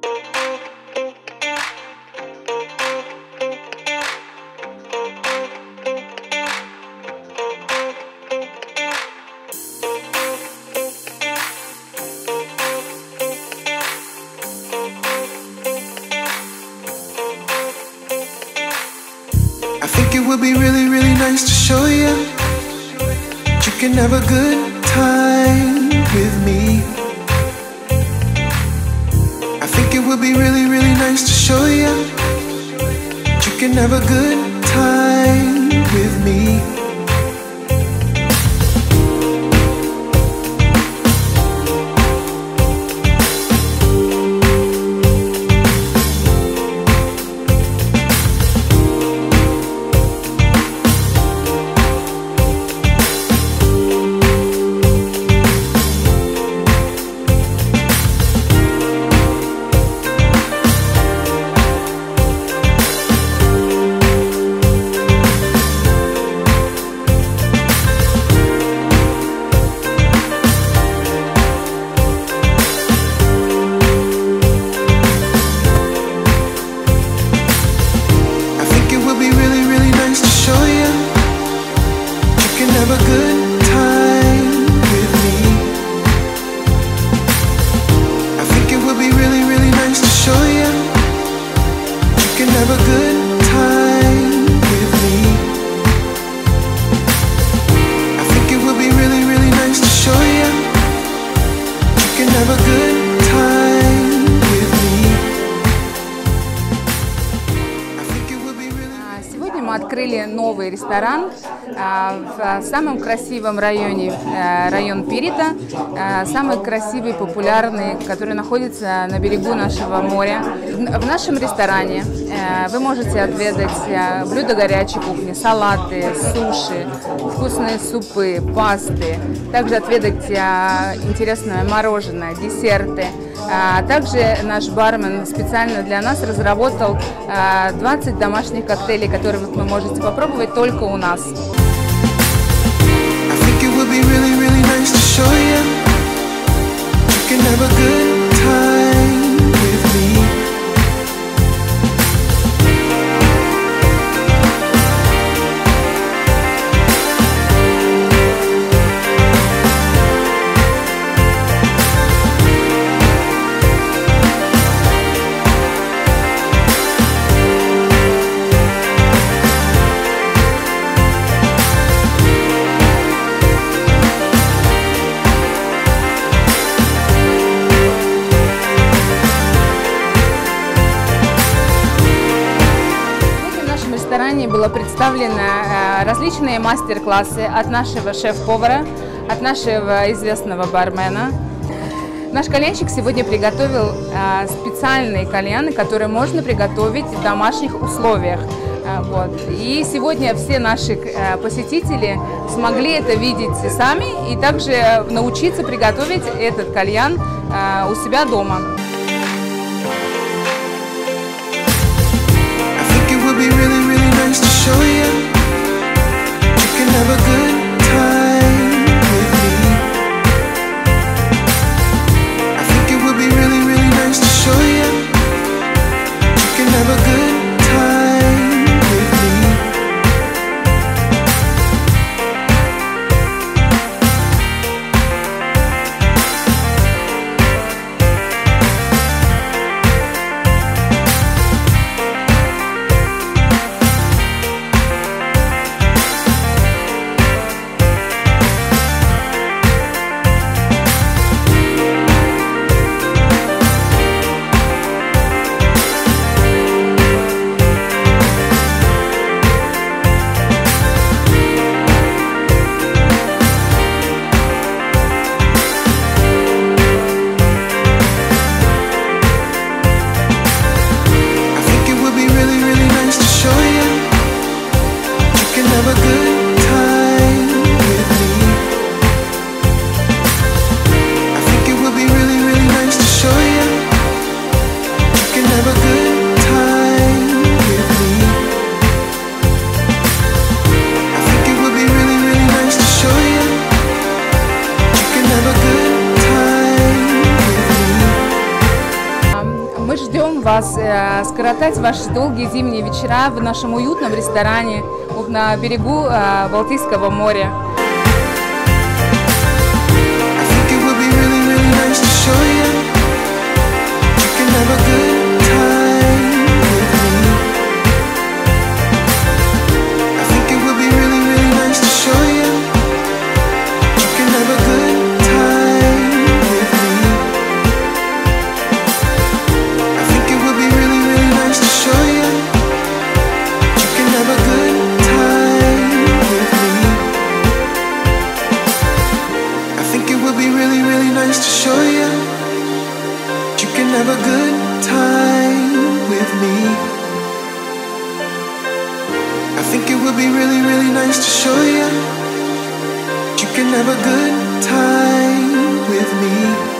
I think it would be really, really nice to show you that you can have a good time with me. I think it would be really, really nice to show you that you can have a good time with me. Have a good time with me. I think it would be really, really nice to show you you can have a good time with me. I think it would be really, really nice to show you you can have a good time with me. I think it would be really. Сегодня мы открыли новый ресторан в самом красивом районе, район Пирита, самый красивый и популярный, который находится на берегу нашего моря. В нашем ресторане вы можете отведать блюда горячей кухни, салаты, суши, вкусные супы, пасты, также отведать интересное мороженое, десерты. Также наш бармен специально для нас разработал 20 домашних коктейлей, которые вы можете попробовать только у нас. It would be really, really nice to show you you can have a good time with me. В ресторане было представлено различные мастер-классы от нашего шеф-повара, от нашего известного бармена. Наш кальянщик сегодня приготовил специальные кальяны, которые можно приготовить в домашних условиях. Вот. И сегодня все наши посетители смогли это видеть сами и также научиться приготовить этот кальян у себя дома. To show you you can have a good time with me. I think it would be really, really nice to show you you can have a good time with me. ждем вас скоротать ваши долгие зимние вечера в нашем уютном ресторане на берегу Балтийского моря. Have a good time with me. I think it would be really, really nice to show you that you can have a good time with me.